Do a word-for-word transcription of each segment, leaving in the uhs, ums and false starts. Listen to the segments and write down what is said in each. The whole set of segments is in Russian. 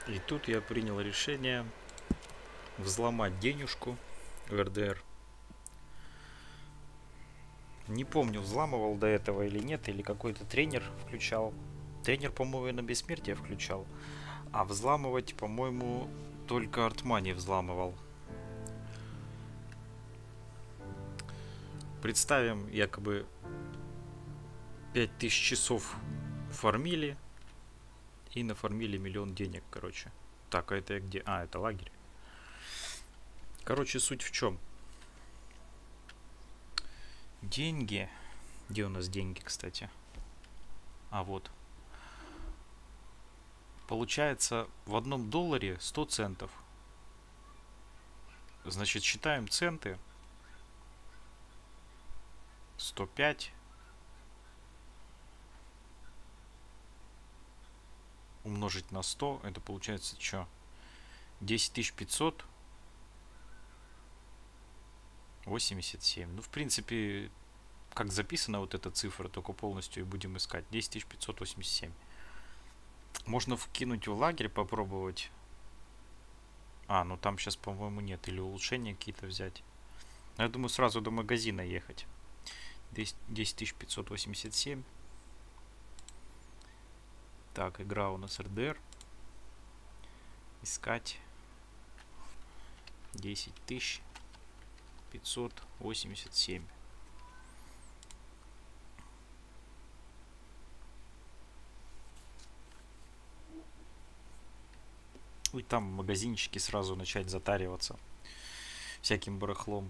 И тут я принял решение взломать денежку в эр дэ эр. Не помню, взламывал до этого или нет, или какой-то тренер включал. Тренер, по-моему, на бессмертие включал. А взламывать, по-моему, только Артмани взламывал. Представим, якобы пять тысяч часов фармили и нафармили миллион денег, короче. Так, а это где? А, это лагерь. Короче, суть в чем? Деньги. Где у нас деньги, кстати? А, вот. Получается, в одном долларе сто центов. Значит, считаем центы. сто пять. Умножить на сто. Это получается что? десять тысяч пятьсот восемьдесят семь. Ну, в принципе, как записана вот эта цифра, только полностью и будем искать. десять тысяч пятьсот восемьдесят семь. Можно вкинуть в лагерь, попробовать. А, ну там сейчас, по-моему, нет. Или улучшения какие-то взять. Но я думаю, сразу до магазина ехать. десять тысяч пятьсот восемьдесят семь. Так, игра у нас эр дэ эр. Искать. десять тысяч пятьсот восемьдесят семь. И там магазинчики сразу начать затариваться всяким барахлом.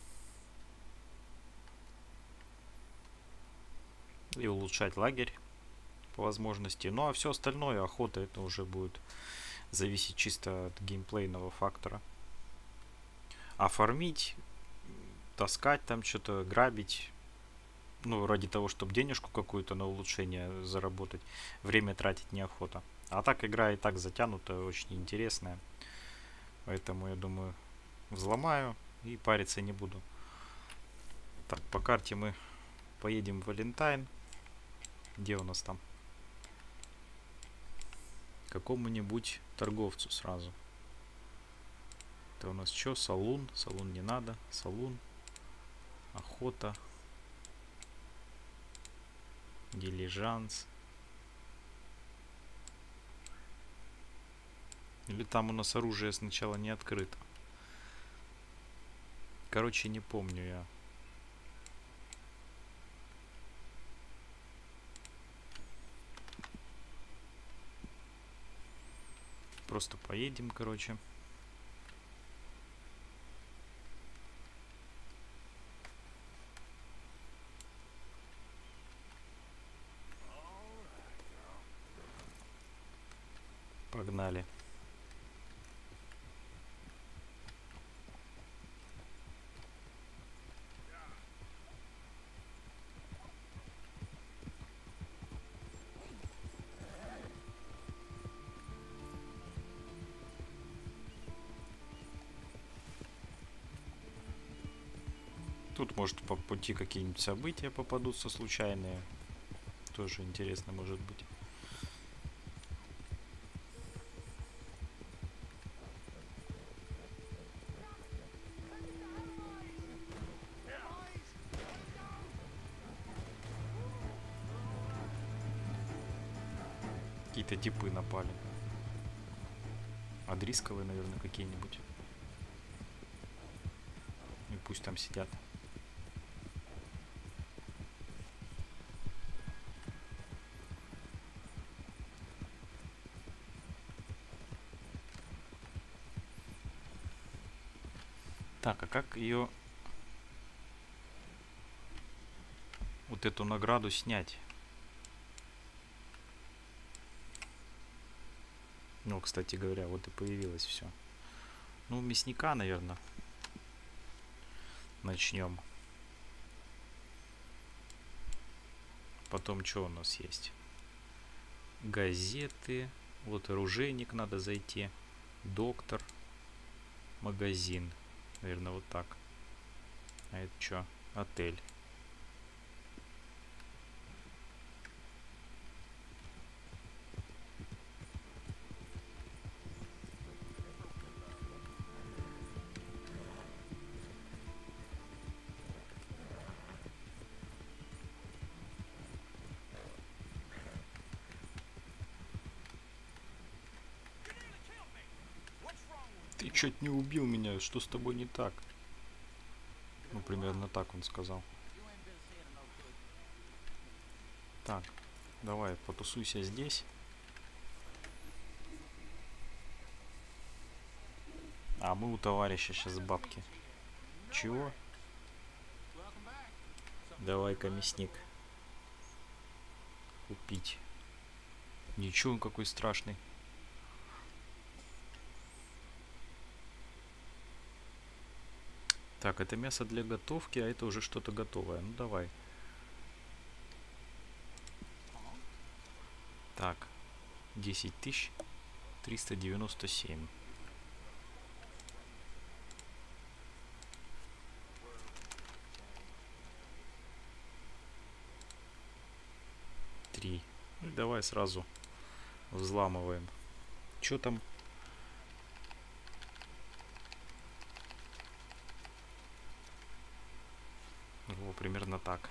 И улучшать лагерь по возможности. Ну а все остальное, охота, это уже будет зависеть чисто от геймплейного фактора. А фармить, таскать там что-то, грабить, ну, ради того, чтобы денежку какую-то на улучшение заработать, время тратить неохота. А так игра и так затянута, очень интересная. Поэтому, я думаю, взломаю и париться не буду. Так, по карте мы поедем в Валентайн. Где у нас там? Какому-нибудь торговцу сразу. Это у нас что? Салун. Салун не надо. Салун. Охота. Дилижанс. Или там у нас оружие сначала не открыто. Короче, не помню я. Просто поедем, короче. Погнали. Тут, может, по пути какие-нибудь события попадутся случайные. Тоже интересно может быть. Какие-то типы напали. Адрисковые, наверное, какие-нибудь. И пусть там сидят. Так, а как ее... Вот эту награду снять? Ну, кстати говоря, вот и появилось все. Ну, мясника, наверное. Начнем. Потом что у нас есть? Газеты. Вот оружейник надо зайти. Доктор. Магазин. Наверное, вот так. А это что? Отель. чуть не убил меня, что с тобой не так? Ну, примерно так он сказал. Так, давай, потусуйся здесь. А мы у товарища сейчас бабки. Чего? Давай-ка, мясник. Купить. Ничего, он какой страшный. Так, это мясо для готовки, а это уже что-то готовое. Ну, давай. Так, десять тысяч триста девяносто семь. три. Ну, давай сразу взламываем. Что там? О, примерно так.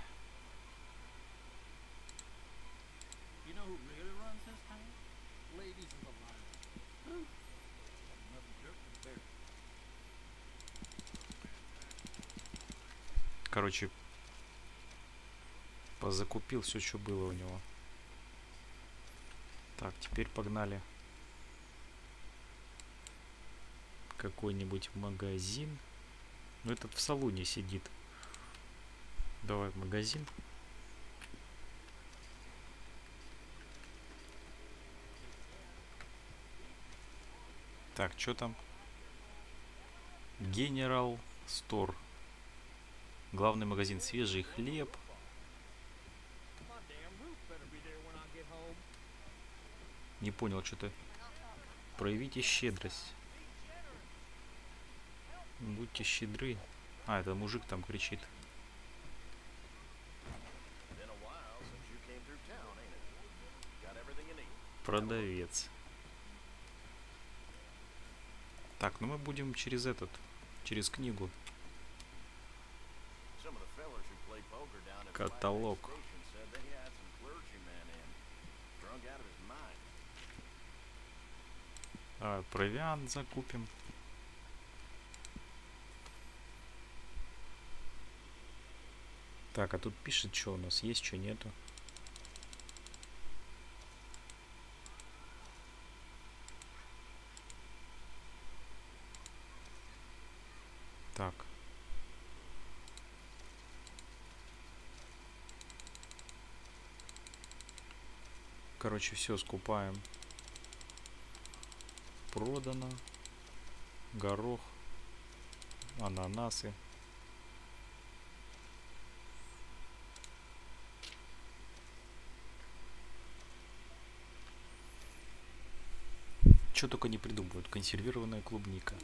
Короче, позакупил все, что было у него. Так, теперь погнали. Какой-нибудь магазин. Ну, этот в салоне сидит. Давай в магазин. Так, что там? General Store. Главный магазин. Свежий хлеб. Не понял, что ты. Проявите щедрость. Будьте щедры. А, это мужик там кричит. Продавец. Так, ну мы будем через этот, через книгу. Каталог. А, провиант закупим. Так, а тут пишет, что у нас есть, что нету. Так. Короче, все скупаем. Продано. Горох. Ананасы. Что только не придумывают. Консервированная клубника.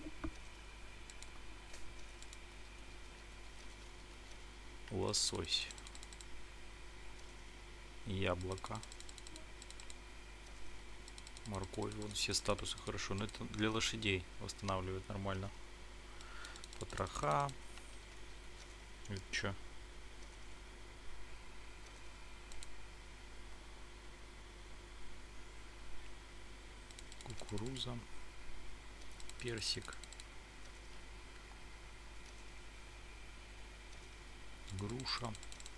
Лосось. Яблоко. Морковь. Вот все статусы хорошо. Но это для лошадей восстанавливает нормально. Потроха. Это что? Кукуруза. Персик. Груша.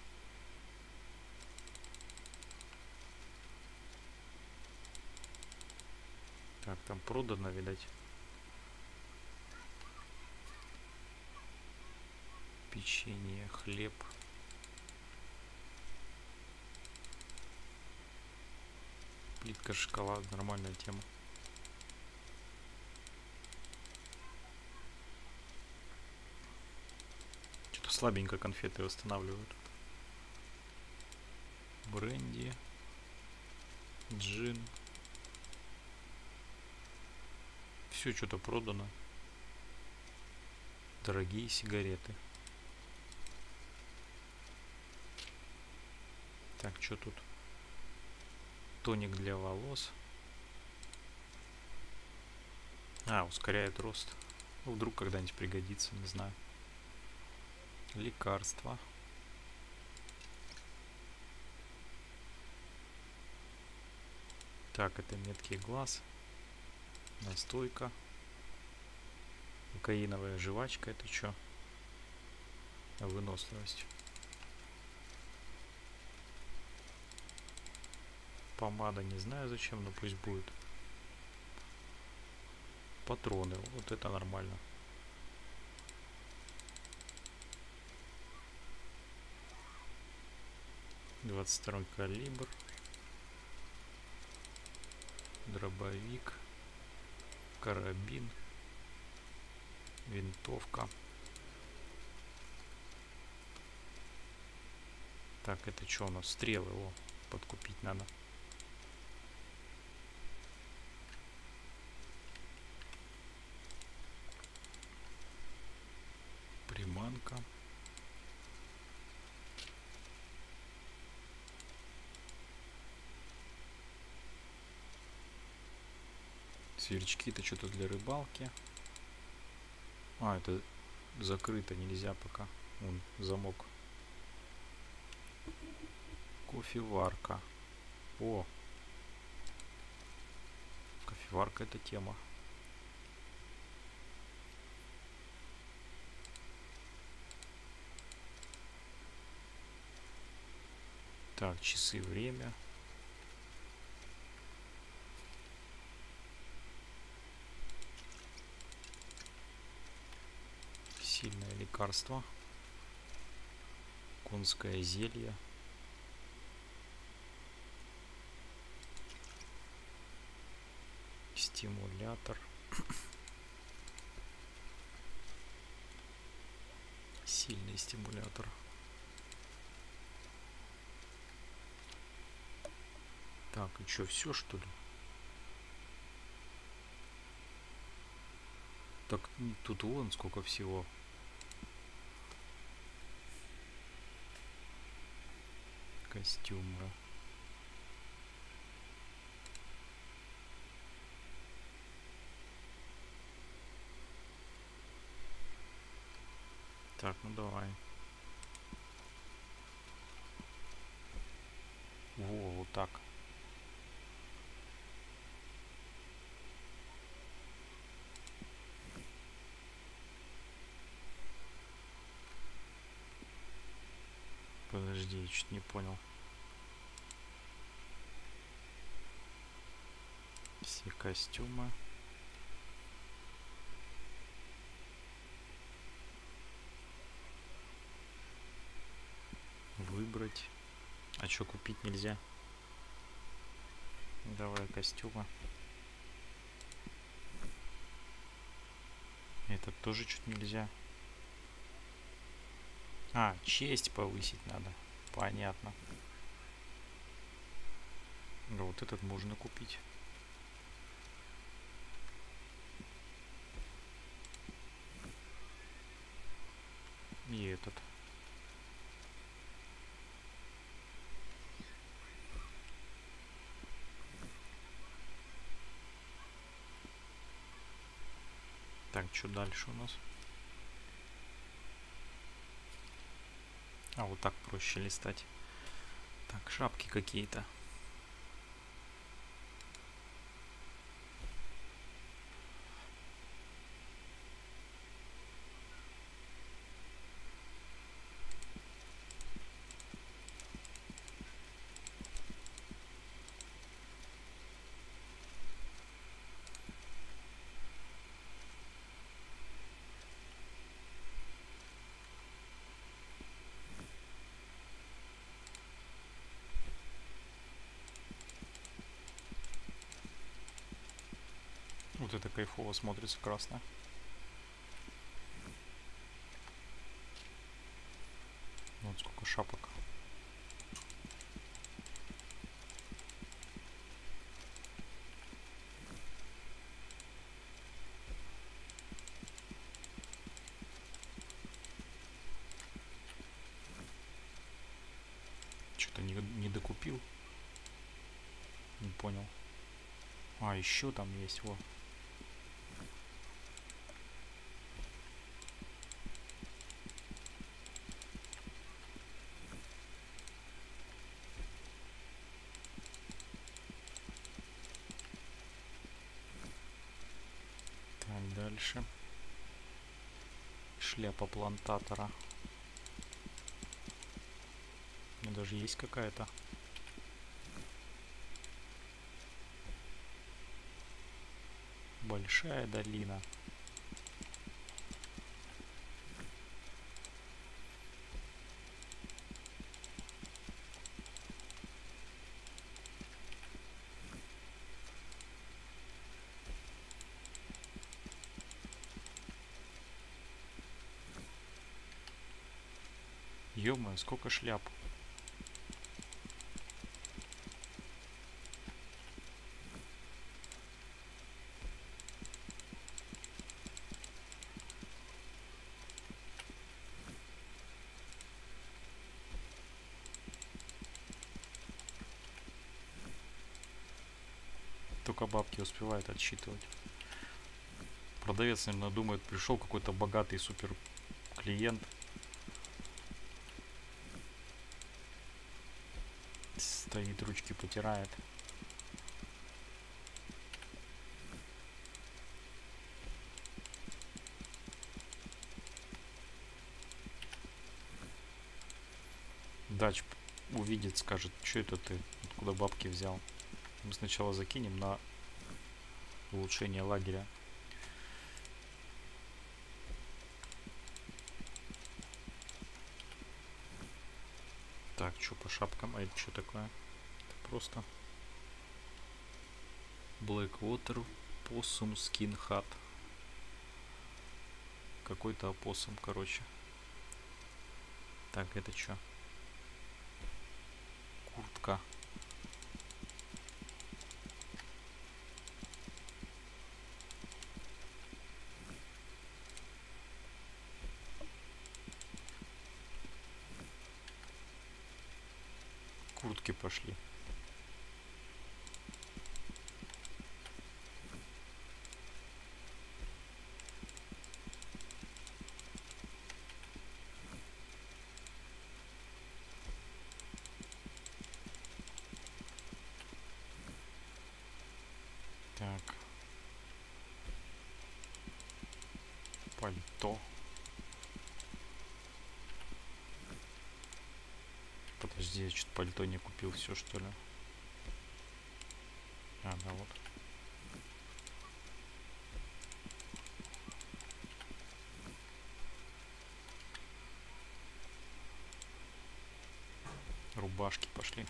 Так, там продано, видать. Печенье, хлеб. Плитка шоколада, нормальная тема. Что-то слабенько конфеты восстанавливают. Бренди. Джин. Все что-то продано. Дорогие сигареты. Так, что тут? Тоник для волос. А, ускоряет рост. Ну, вдруг когда-нибудь пригодится, не знаю. Лекарства. Так, это меткий глаз. Настойка. Кокаиновая жвачка, это что? Выносливость. Помада, не знаю зачем, но пусть будет. Патроны, вот это нормально. двадцать второй калибр. Дробовик. Карабин. Винтовка. Так, это что у нас? Стрелы, о, подкупить надо. Приманка. Сверчки, это что-то для рыбалки. А, это закрыто, нельзя пока. Вон, замок. Кофеварка. О! Кофеварка — это тема. Так, часы, время. Сильное лекарство. Конское зелье. Стимулятор. Сильный стимулятор. Так, и что, все что ли? Так, тут вон сколько всего. Костюмы. Так, ну давай. Во, вот так. Подожди, я чуть не понял. Все костюмы. Выбрать. А что купить нельзя? Давай костюмы. Этот тоже чуть нельзя. А, честь повысить надо. Понятно. Да, вот этот можно купить. И этот. Так, что дальше у нас? А, вот так проще листать. Так, шапки какие-то. Вот это кайфово смотрится, красное. Вот сколько шапок. Что-то не, не докупил. Не понял. А, еще там есть, вот. Так, дальше. Шляпа плантатора. У меня даже есть какая-то. Большая долина. Ё-моё, сколько шляп. Только бабки успевают отсчитывать. Продавец, наверное, думает, пришел какой-то богатый супер клиент. Стоит, ручки потирает. Дач увидит, скажет, что это ты, откуда бабки взял. Мы сначала закинем на улучшение лагеря. Так, что по шапкам? А это что такое? Это просто Blackwater Possum Skin Hat. Какой-то опоссум, короче. Так, это что? Куртка. Куртки пошли. Так. Пальто. Подожди, я что-то пальто не купил, все что ли? А, да, вот. Рубашки пошли.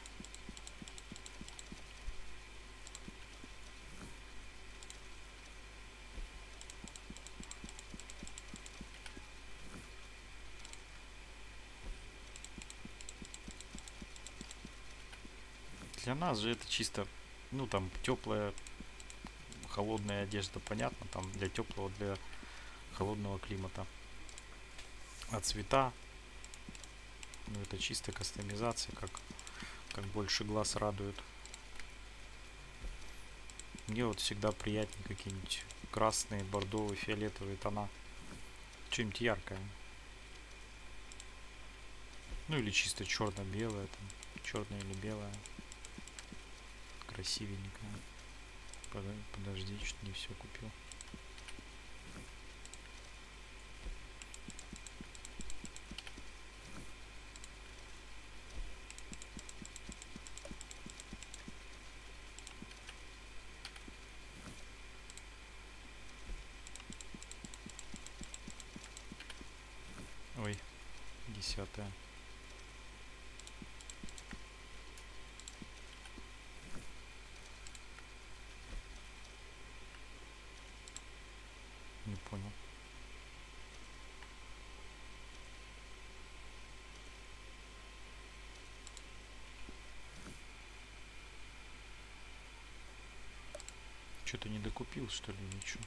Для нас же это чисто, ну там теплая, холодная одежда, понятно, там для теплого, для холодного климата. А цвета, ну это чисто кастомизация, как, как больше глаз радует. Мне вот всегда приятнее какие-нибудь красные, бордовые, фиолетовые тона. Что-нибудь яркое. Ну или чисто черно-белое, там, черное или белое. Красивенькое. Подожди, что-то не все купил. Ой, десятая. Не понял. Что-то не докупил, что ли, ничего.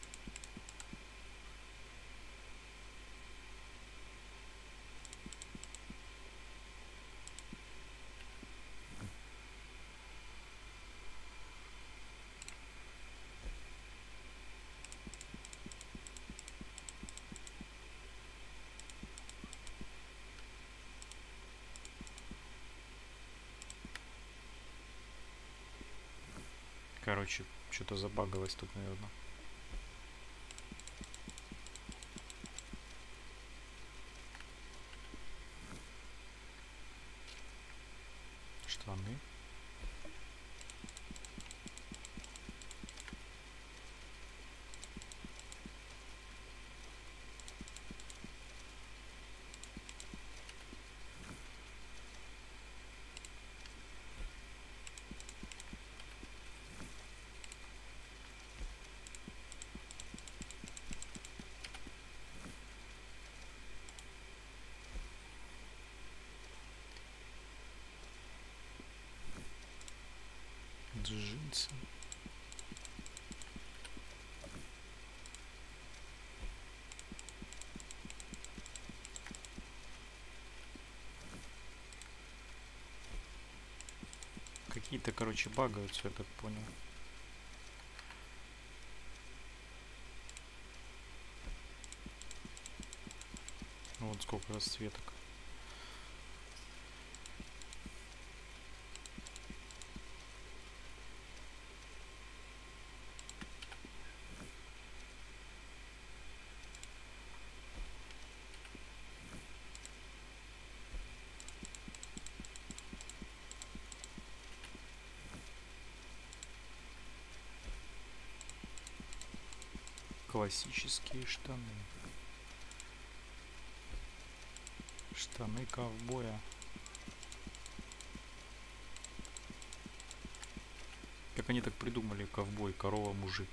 Короче, что-то забагалось тут, наверное. джинсы. Какие-то, короче, багаются, я так понял. Вот сколько расцветок. Классические штаны. Штаны ковбоя. Как они так придумали? Ковбой, корова, мужик.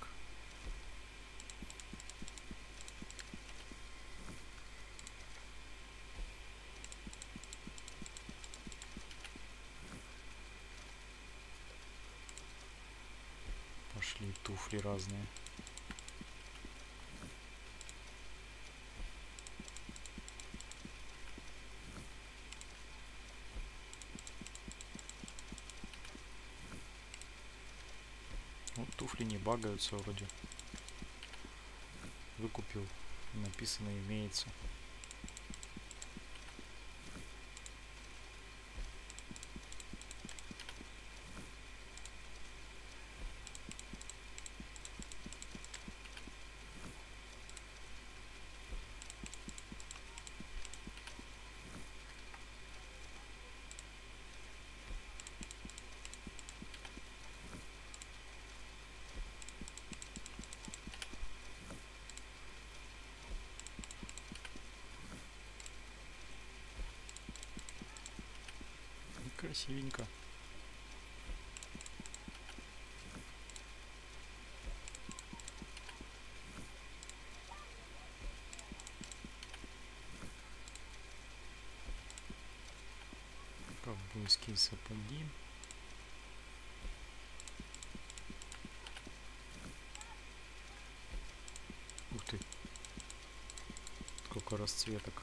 Пошли туфли разные. Вот туфли не багаются вроде. Выкупил. Написано имеется. Красивенько. Ковбойские сапоги. Ух ты. Сколько расцветок.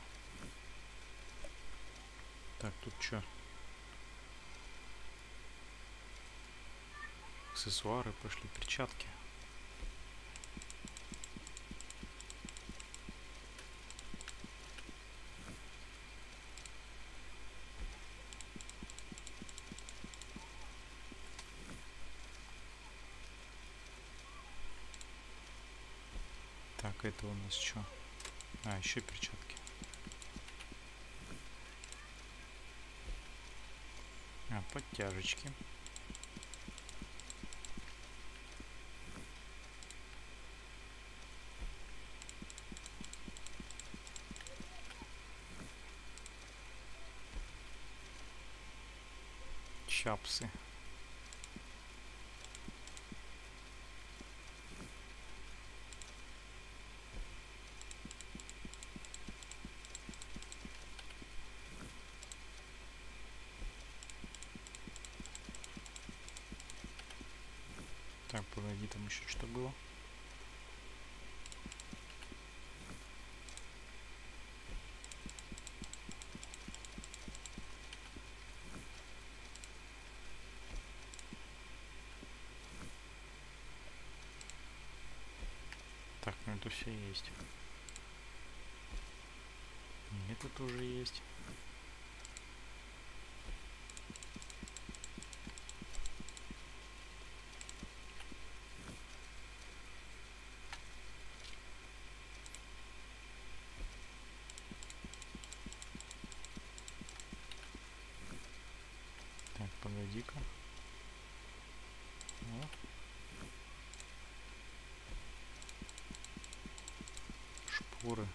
Так, тут что? Аксессуары пошли, перчатки. Так, это у нас что? А, еще перчатки. А, подтяжечки. Чапсы. Так, погоди, там еще что было? Так, ну это все есть. И это тоже есть. Так, погоди-ка. Вот. Шпоры.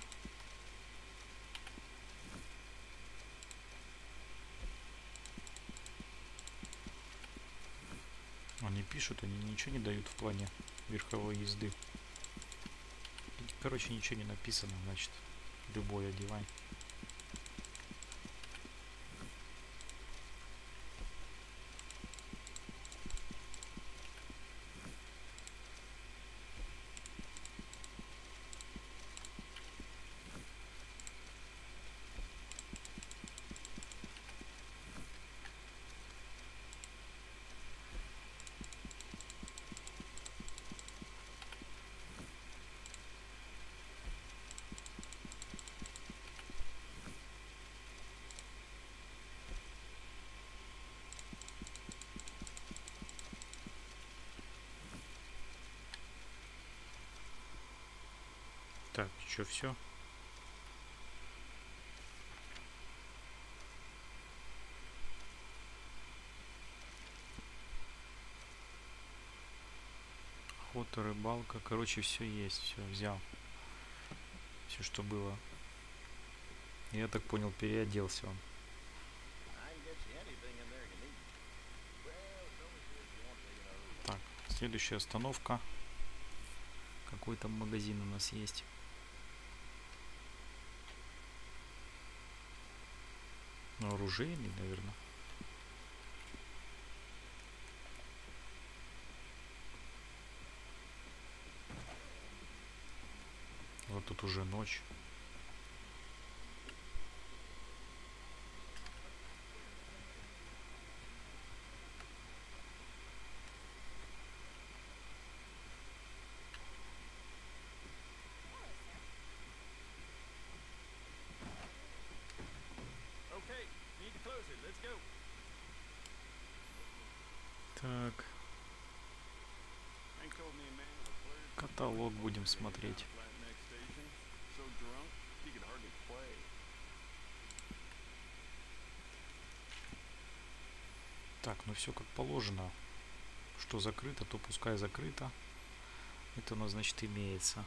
Они пишут, они ничего не дают в плане верховой езды. Короче, ничего не написано, значит, любой одевай. Так, что, все? Охота, рыбалка. Короче, все есть. Все, взял. Все, что было. Я так понял, переоделся он. Так, следующая остановка. Какой там магазин у нас есть? Ну, оружейный, наверное. Вот тут уже ночь. Так. Каталог будем смотреть. Так, ну все как положено. Что закрыто, то пускай закрыто. Это у нас, значит, имеется.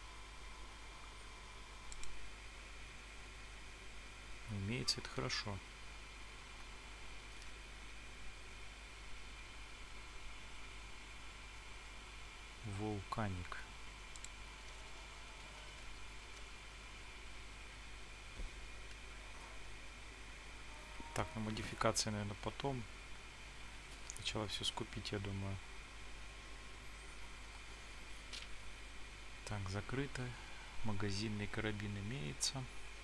Имеется, это хорошо. Вулканик. Так, на модификации, наверное, потом. Сначала все скупить, я думаю. Так, закрыто. Магазинный карабин имеется.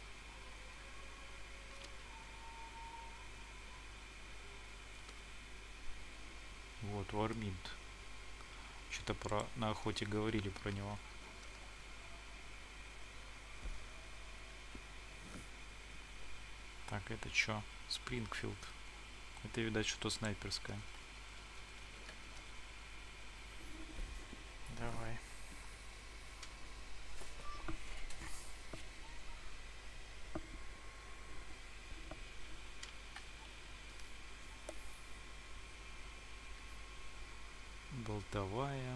Вот, Варминт. Что-то про на охоте говорили про него. Так, это что? Спрингфилд. Это, видать, что-то снайперское. Давай. Болтовая.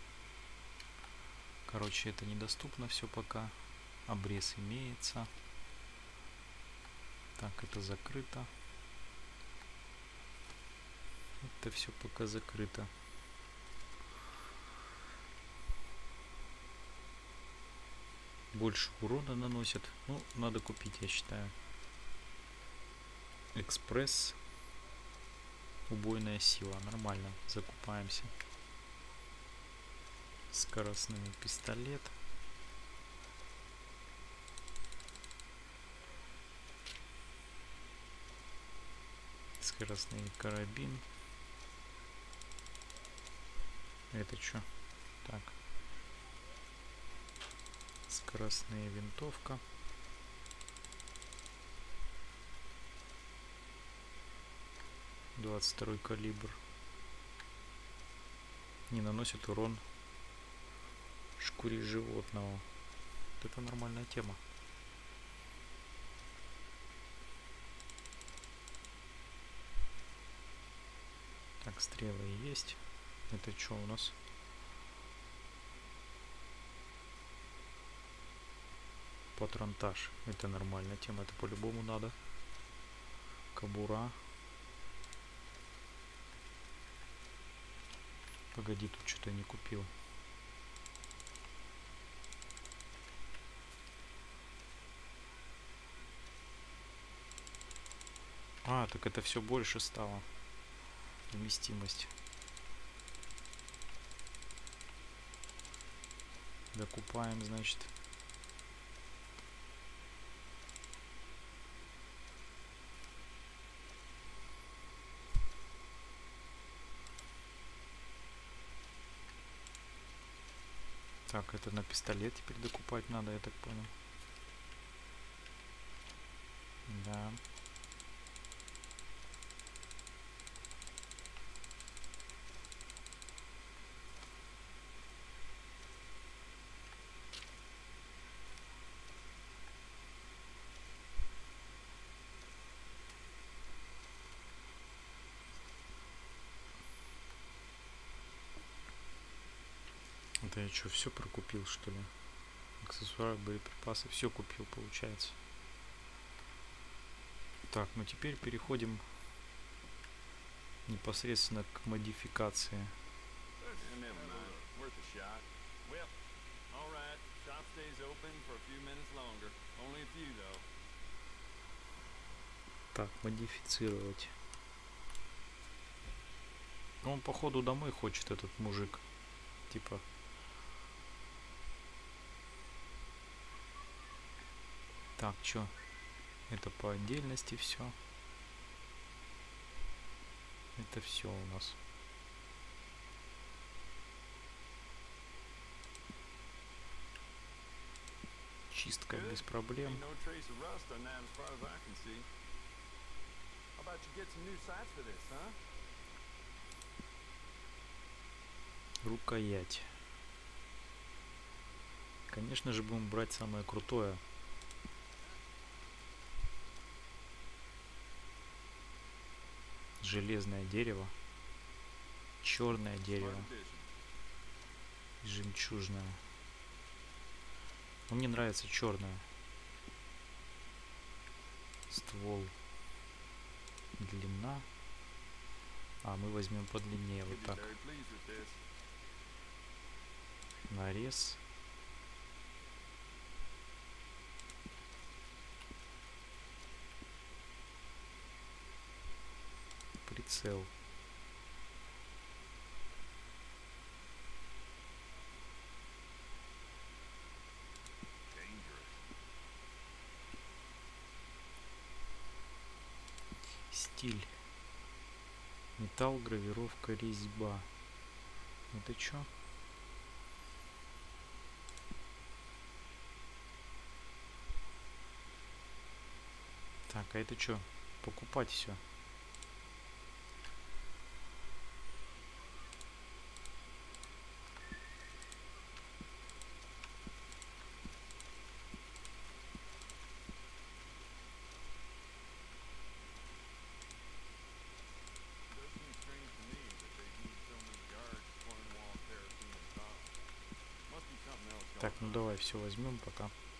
Короче, это недоступно все пока. Обрез имеется. Так, это закрыто. Это все пока закрыто. Больше урона наносит. Ну, надо купить, я считаю. Экспресс. Убойная сила. Нормально. Закупаемся. Скоростный пистолет. Скоростный карабин. Это что? Так. Скоростная винтовка. двадцать второй калибр. Не наносит урон шкуре животного. Вот это нормальная тема. Так, стрелы есть. Это что у нас? Патронтаж. Это нормальная тема. Это по-любому надо. Кобура. Погоди, тут что-то не купил. А, так это все больше стало. Вместимость. Докупаем, значит. Так, это на пистолет теперь докупать надо, я так понял. Да. Да я что, все прокупил, что ли? Аксессуары, боеприпасы, все купил, получается. Так, ну теперь переходим непосредственно к модификации. Так, модифицировать. Ну, он походу домой хочет, этот мужик. Типа. Так, чё? Это по отдельности все. Это все у нас. Чистка без проблем. Рукоять. Конечно же, будем брать самое крутое. Железное дерево. Черное дерево. Жемчужное. Но мне нравится черное. Ствол. Длина. А, мы возьмем подлиннее вот так. Нарез. Прицел. Стиль. Металл, гравировка, резьба. Это чё? Так, а это чё? Покупать все. Так, ну давай все возьмем пока.